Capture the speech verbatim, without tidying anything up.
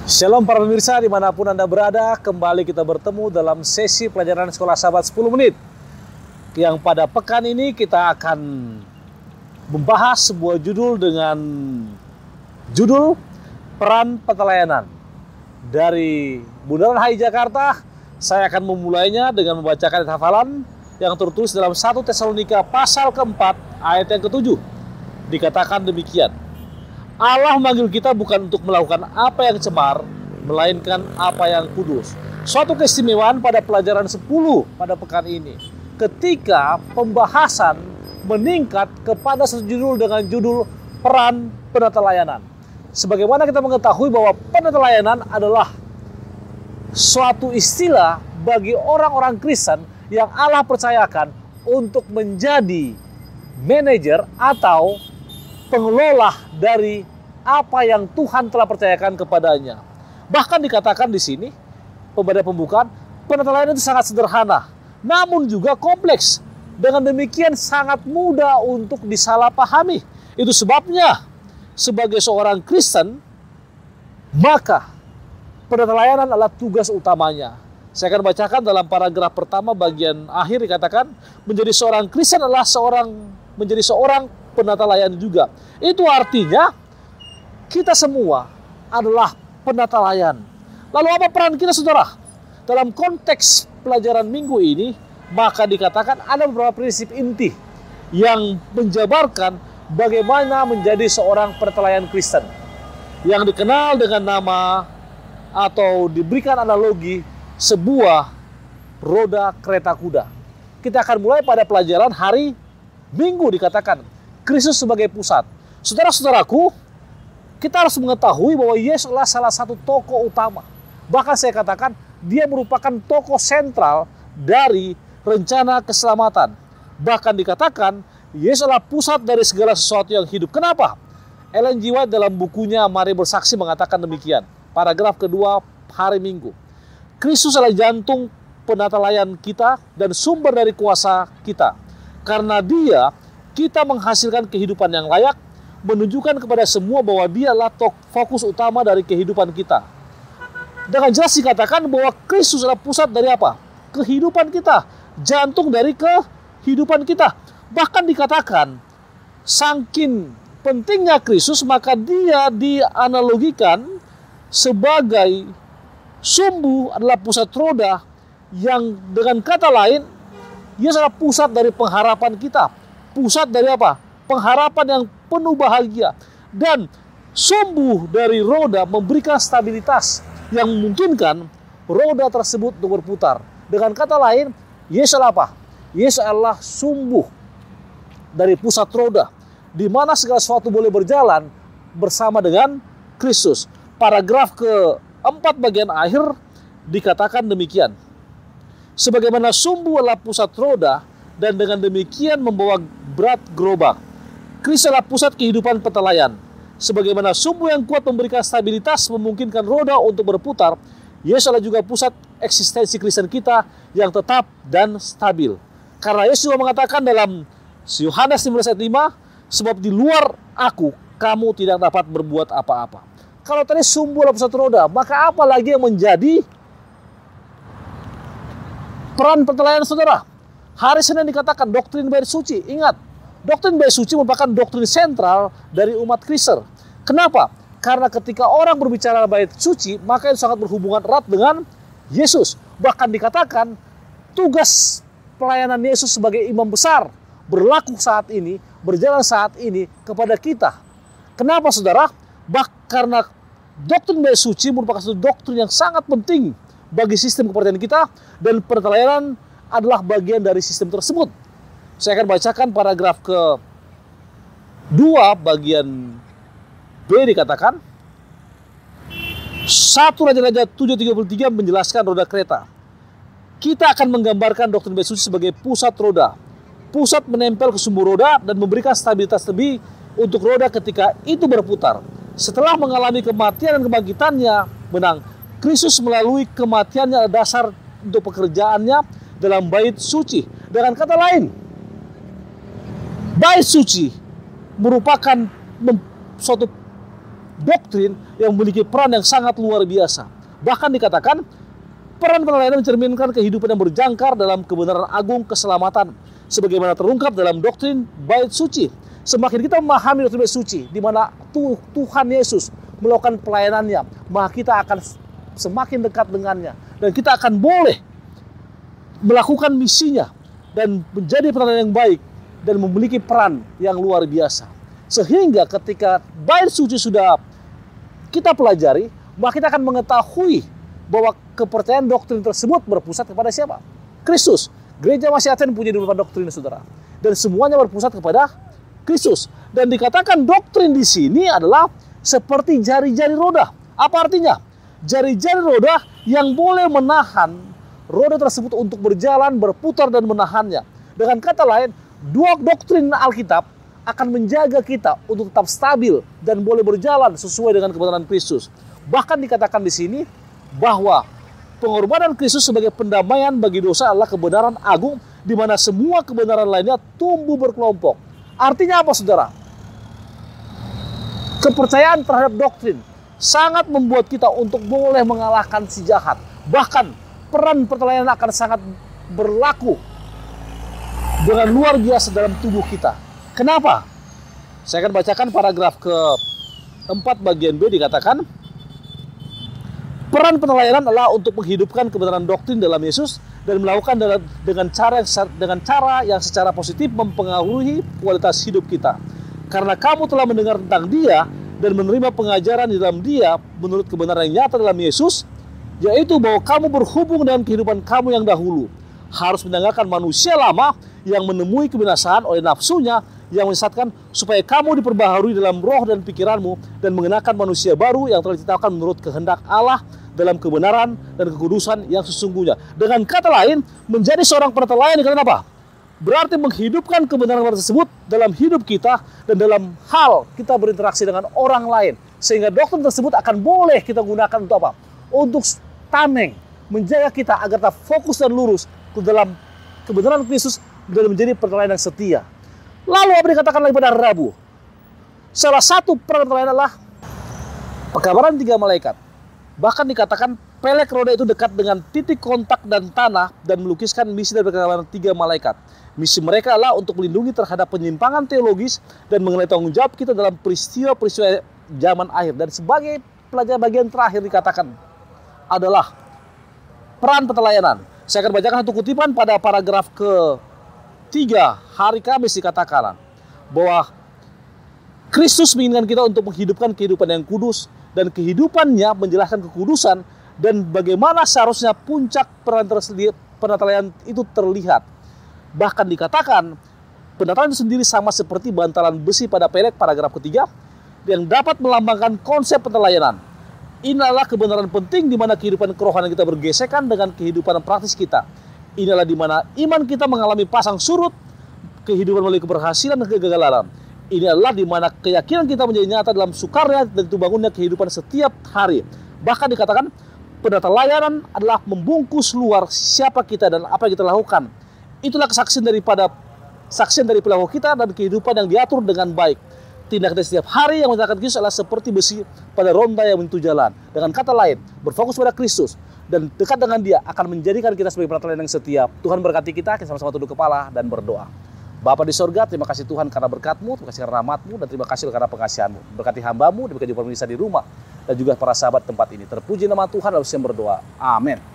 Shalom para pemirsa dimanapun Anda berada, kembali kita bertemu dalam sesi pelajaran Sekolah Sahabat sepuluh menit. Yang pada pekan ini kita akan membahas sebuah judul dengan judul Peran Petelayanan. Dari Bundaran H I Jakarta, saya akan memulainya dengan membacakan hafalan yang tertulis dalam satu Tesalonika pasal keempat ayat yang ketujuh. Dikatakan demikian: Allah memanggil kita bukan untuk melakukan apa yang cemar, melainkan apa yang kudus. Suatu keistimewaan pada pelajaran sepuluh pada pekan ini, ketika pembahasan meningkat kepada satu judul dengan judul Peran Penatelayanan. Sebagaimana kita mengetahui bahwa penatelayanan adalah suatu istilah bagi orang-orang Kristen yang Allah percayakan untuk menjadi manajer atau pengelola dari apa yang Tuhan telah percayakan kepadanya. Bahkan dikatakan di sini, pada pembukaan, penatelayanan itu sangat sederhana, namun juga kompleks. Dengan demikian sangat mudah untuk disalahpahami. Itu sebabnya, sebagai seorang Kristen, maka penatelayanan adalah tugas utamanya. Saya akan bacakan dalam paragraf pertama bagian akhir dikatakan, menjadi seorang Kristen adalah seorang menjadi seorang penatelayan juga. Itu artinya kita semua adalah penatelayan. Lalu apa peran kita, saudara? Dalam konteks pelajaran minggu ini, maka dikatakan ada beberapa prinsip inti yang menjabarkan bagaimana menjadi seorang penatelayan Kristen, yang dikenal dengan nama atau diberikan analogi sebuah roda kereta kuda. Kita akan mulai pada pelajaran hari Minggu, dikatakan Kristus sebagai pusat. Saudara-saudaraku, kita harus mengetahui bahwa Yesus adalah salah satu tokoh utama. Bahkan saya katakan, dia merupakan tokoh sentral dari rencana keselamatan. Bahkan dikatakan, Yesus adalah pusat dari segala sesuatu yang hidup. Kenapa? Ellen G. White dalam bukunya Mari Bersaksi mengatakan demikian. Paragraf kedua hari Minggu. Kristus adalah jantung penatelayan kita dan sumber dari kuasa kita. Karena dia, kita menghasilkan kehidupan yang layak, menunjukkan kepada semua bahwa dia adalah fokus utama dari kehidupan kita. Dengan jelas dikatakan bahwa Kristus adalah pusat dari apa? Kehidupan kita, jantung dari kehidupan kita. Bahkan dikatakan, saking pentingnya Kristus, maka dia dianalogikan sebagai sumbu adalah pusat roda, yang dengan kata lain, dia adalah pusat dari pengharapan kita. Pusat dari apa? Pengharapan yang penuh bahagia. Dan sumbu dari roda memberikan stabilitas yang memungkinkan roda tersebut untuk berputar. Dengan kata lain, Yesus adalah apa? Yesus adalah sumbu dari pusat roda, di mana segala sesuatu boleh berjalan bersama dengan Kristus. Paragraf keempat bagian akhir dikatakan demikian: sebagaimana sumbu adalah pusat roda dan dengan demikian membawa berat gerobak, Kristus adalah pusat kehidupan petelayan. Sebagaimana sumbu yang kuat memberikan stabilitas memungkinkan roda untuk berputar, Yesus adalah juga pusat eksistensi Kristen kita yang tetap dan stabil. Karena Yesus juga mengatakan dalam Yohanes lima belas ayat lima, sebab di luar aku kamu tidak dapat berbuat apa-apa. Kalau tadi sumbu adalah pusat roda, maka apa lagi yang menjadi peran petelayan, saudara? Hari Senin dikatakan doktrin bait suci. Ingat, doktrin bait suci merupakan doktrin sentral dari umat Kristen. Kenapa? Karena ketika orang berbicara bait suci, maka itu sangat berhubungan erat dengan Yesus. Bahkan dikatakan tugas pelayanan Yesus sebagai imam besar berlaku saat ini, berjalan saat ini kepada kita. Kenapa, saudara? Bah, karena doktrin bait suci merupakan satu doktrin yang sangat penting bagi sistem kepercayaan kita, dan penatelayanan adalah bagian dari sistem tersebut. Saya akan bacakan paragraf ke dua bagian B, dikatakan satu Raja-Raja tujuh tiga puluh tiga menjelaskan roda kereta. Kita akan menggambarkan doktrin bait suci sebagai pusat roda. Pusat menempel ke sumbu roda dan memberikan stabilitas lebih untuk roda ketika itu berputar. Setelah mengalami kematian dan kebangkitannya menang, Kristus melalui kematiannya adalah dasar untuk pekerjaannya dalam bait suci. Dengan kata lain, bait suci merupakan suatu doktrin yang memiliki peran yang sangat luar biasa. Bahkan dikatakan, peran penelayanan mencerminkan kehidupan yang berjangkar dalam kebenaran agung keselamatan, sebagaimana terungkap dalam doktrin bait suci. Semakin kita memahami doktrin bait suci, di mana Tuhan Yesus melakukan pelayanannya, maka kita akan semakin dekat dengannya, dan kita akan boleh melakukan misinya dan menjadi penelayan yang baik dan memiliki peran yang luar biasa. Sehingga ketika bait suci sudah kita pelajari, maka kita akan mengetahui bahwa kepercayaan doktrin tersebut berpusat kepada siapa? Kristus. Gereja masih Aten punya dua doktrin, saudara, dan semuanya berpusat kepada Kristus. Dan dikatakan doktrin di sini adalah seperti jari-jari roda. Apa artinya? Jari-jari roda yang boleh menahan roda tersebut untuk berjalan, berputar, dan menahannya. Dengan kata lain, dua doktrin Alkitab akan menjaga kita untuk tetap stabil dan boleh berjalan sesuai dengan kebenaran Kristus. Bahkan dikatakan di sini bahwa pengorbanan Kristus sebagai pendamaian bagi dosa adalah kebenaran agung, di mana semua kebenaran lainnya tumbuh berkelompok. Artinya apa, saudara? Kepercayaan terhadap doktrin sangat membuat kita untuk boleh mengalahkan si jahat. Bahkan peran pertelayanan akan sangat berlaku dengan luar biasa dalam tubuh kita. Kenapa? Saya akan bacakan paragraf keempat bagian B. Dikatakan, peran penelayanan adalah untuk menghidupkan kebenaran doktrin dalam Yesus dan melakukan dengan cara dengan cara yang secara positif mempengaruhi kualitas hidup kita. Karena kamu telah mendengar tentang Dia dan menerima pengajaran di dalam Dia menurut kebenaran yang nyata dalam Yesus, yaitu bahwa kamu berhubung dengan kehidupan kamu yang dahulu, harus meninggalkan manusia lama yang menemui kebinasaan oleh nafsunya yang menyesatkan, supaya kamu diperbaharui dalam roh dan pikiranmu dan mengenakan manusia baru yang telah diciptakan menurut kehendak Allah dalam kebenaran dan kekudusan yang sesungguhnya. Dengan kata lain, menjadi seorang penelayan dikatakan apa? Berarti menghidupkan kebenaran tersebut dalam hidup kita dan dalam hal kita berinteraksi dengan orang lain, sehingga doktrin tersebut akan boleh kita gunakan untuk apa? Untuk tameng, menjaga kita agar kita fokus dan lurus ke dalam kebenaran Kristus dan menjadi penelayan yang setia. Lalu apa dikatakan lagi pada Rabu? Salah satu peran penelayan adalah pekabaran tiga malaikat. Bahkan dikatakan pelek roda itu dekat dengan titik kontak dan tanah dan melukiskan misi dari pekabaran tiga malaikat. Misi mereka adalah untuk melindungi terhadap penyimpangan teologis dan mengenai tanggung jawab kita dalam peristiwa-peristiwa zaman akhir. Dan sebagai pelajaran bagian terakhir dikatakan adalah peran penelayanan. Saya akan bacakan satu kutipan pada paragraf ke tiga, hari Kamis, dikatakan bahwa Kristus menginginkan kita untuk menghidupkan kehidupan yang kudus, dan kehidupannya menjelaskan kekudusan dan bagaimana seharusnya puncak peran penelayanan itu terlihat. Bahkan dikatakan penatalan itu sendiri sama seperti bantalan besi pada pelek, paragraf ketiga, yang dapat melambangkan konsep penelayanan. Inilah kebenaran penting di mana kehidupan kerohanian kita bergesekan dengan kehidupan praktis kita. Inilah di mana iman kita mengalami pasang surut, kehidupan melalui keberhasilan dan kegagalan. Ini adalah di mana keyakinan kita menjadi nyata dalam sukarnya dan bangunnya kehidupan setiap hari. Bahkan dikatakan penelayanan adalah membungkus luar siapa kita dan apa yang kita lakukan. Itulah kesaksian daripada saksian dari perilaku kita dan kehidupan yang diatur dengan baik. Tindak kita setiap hari yang menyatakan Kristus adalah seperti besi pada ronda yang menuju jalan. Dengan kata lain, berfokus pada Kristus dan dekat dengan Dia akan menjadikan kita sebagai penelayan yang setia. Tuhan berkati kita, kita sama-sama tunduk kepala dan berdoa. Bapa di sorga, terima kasih Tuhan karena berkat-Mu, terima kasih karena rahmat-Mu, dan terima kasih karena pengasihan-Mu. Berkati hamba-Mu, diberkati pemirsa di rumah, dan juga para sahabat tempat ini. Terpuji nama Tuhan, lalu saya berdoa. Amin.